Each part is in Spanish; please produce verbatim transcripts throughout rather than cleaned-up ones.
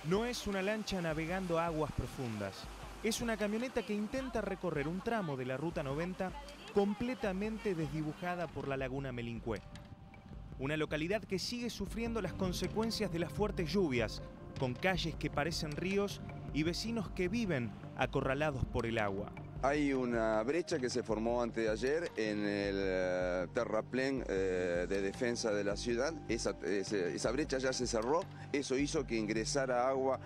No es una lancha navegando a aguas profundas. Es una camioneta que intenta recorrer un tramo de la Ruta noventa completamente desdibujada por la laguna Melincué. Una localidad que sigue sufriendo las consecuencias de las fuertes lluvias, con calles que parecen ríos y vecinos que viven acorralados por el agua. Hay una brecha que se formó antes de ayer en el terraplén eh, de defensa de la ciudad. Esa, esa, esa brecha ya se cerró. Eso hizo que ingresara agua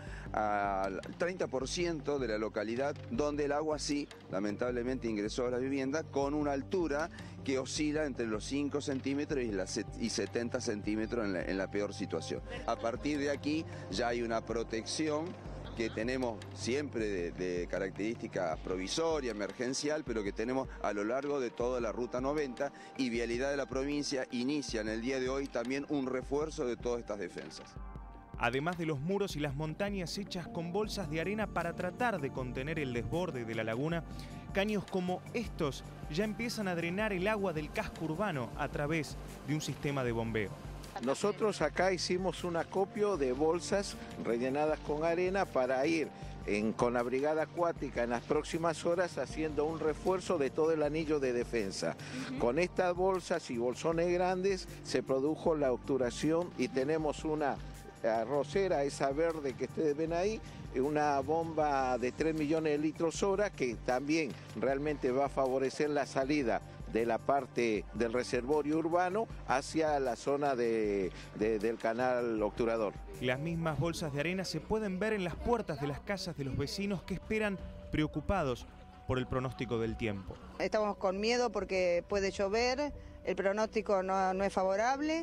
al treinta por ciento de la localidad, donde el agua sí, lamentablemente, ingresó a la vivienda con una altura que oscila entre los cinco centímetros y, las, y setenta centímetros en la, en la peor situación. A partir de aquí ya hay una protección que tenemos siempre de, de característica provisoria, emergencial, pero que tenemos a lo largo de toda la Ruta noventa, y Vialidad de la provincia inicia en el día de hoy también un refuerzo de todas estas defensas. Además de los muros y las montañas hechas con bolsas de arena para tratar de contener el desborde de la laguna, caños como estos ya empiezan a drenar el agua del casco urbano a través de un sistema de bombeo. Nosotros acá hicimos un acopio de bolsas rellenadas con arena para ir en, con la brigada acuática en las próximas horas haciendo un refuerzo de todo el anillo de defensa. Uh-huh. Con estas bolsas y bolsones grandes se produjo la obturación y tenemos una arrocera, esa verde que ustedes ven ahí, una bomba de tres millones de litros hora que también realmente va a favorecer la salida de la parte del reservorio urbano hacia la zona de, de, del canal obturador. Las mismas bolsas de arena se pueden ver en las puertas de las casas de los vecinos que esperan preocupados por el pronóstico del tiempo. Estamos con miedo porque puede llover, el pronóstico no, no es favorable.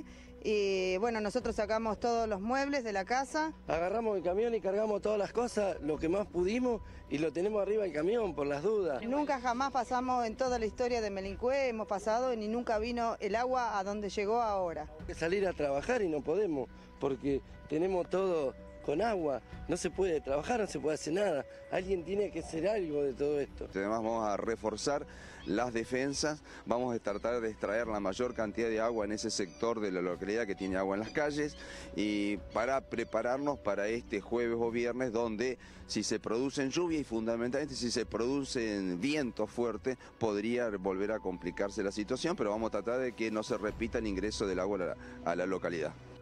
Y bueno, nosotros sacamos todos los muebles de la casa. Agarramos el camión y cargamos todas las cosas, lo que más pudimos, y lo tenemos arriba del camión por las dudas. Nunca jamás pasamos en toda la historia de Melincué, hemos pasado y nunca vino el agua a donde llegó ahora. Hay que salir a trabajar y no podemos, porque tenemos todo con agua, no se puede trabajar, no se puede hacer nada. Alguien tiene que hacer algo de todo esto. Además vamos a reforzar las defensas, vamos a tratar de extraer la mayor cantidad de agua en ese sector de la localidad que tiene agua en las calles, y para prepararnos para este jueves o viernes, donde si se producen lluvias y fundamentalmente si se producen vientos fuertes, podría volver a complicarse la situación, pero vamos a tratar de que no se repita el ingreso del agua a la, a la localidad.